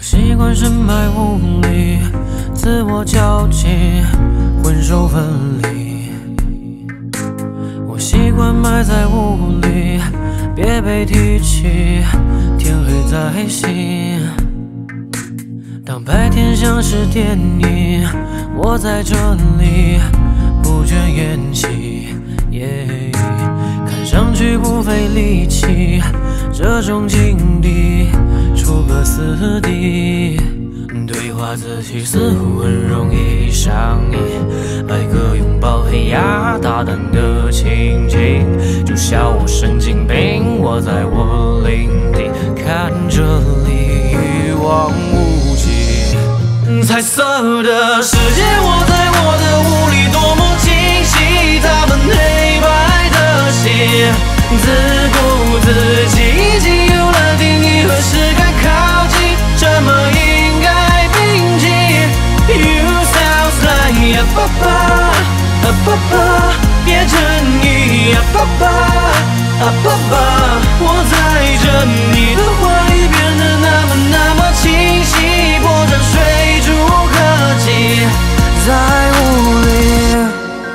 习惯身败名裂，自我交集，魂手分离。我习惯埋在雾里，别被提起，天黑再醒。当白天像是电影，我在这里不倦演戏，看上去不费力气，这种境地出个死地。对话自己似乎很容易上瘾，百个拥抱黑压大胆的情景，就笑我神经病。我在我领地，看这里一望无际，彩色的世界，我在我的雾里多么清晰，他们黑白的心，自顾自己已经有了定义，何时该靠近，什么应该铭记。You sounds like a papa， a papa， 别争议， a papa， a papa， 我在这你的话里变得那么清晰，破绽水逐科技，在雾里。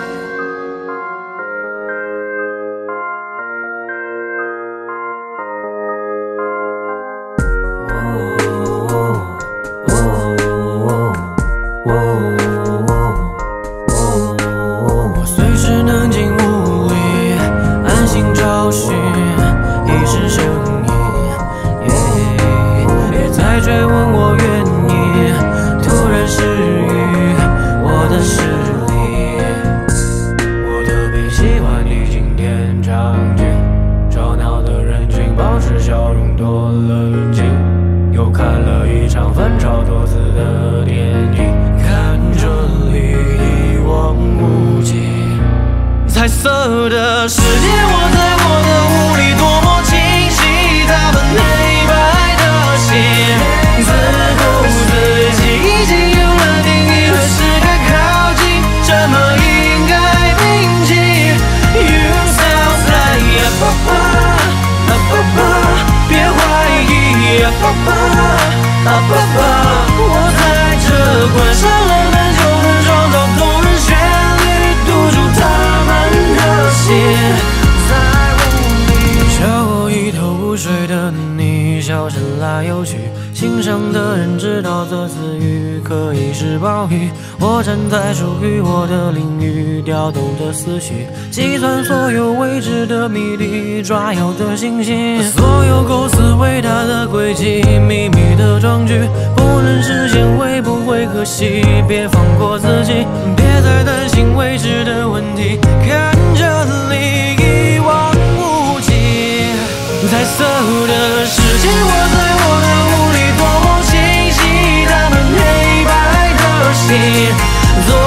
我随时能进屋里，安心找寻遗失声音，别再追问我原因，突然失语我的视力。我特别喜欢你经典场景，吵闹的人群保持笑容多冷静，又看了一场反超多次的电影，看这里一望无际，彩色的世界，我在我的雾里多么清晰，他们黑白的心，自顾自己已经有了定义，何时该靠近，什么应该铭记。You sounds like a papa， a papa， 别怀疑， a papa， a papa， 我在这关上了门就能创造动人旋律，堵住他们的心。在雾里，叫我一头雾水的你，笑声来又去，欣赏的人知道这词语可以是暴雨。我站在属于我的领域，调动着思绪，计算所有未知的谜底，抓有的星星，所有构思伟大的轨迹，秘密的壮举，不能实现会不会可惜？别放过自己，别再担心未知的问题，看这里一望无际，彩色的世界，我在我的雾里多么清晰，他们黑白的心。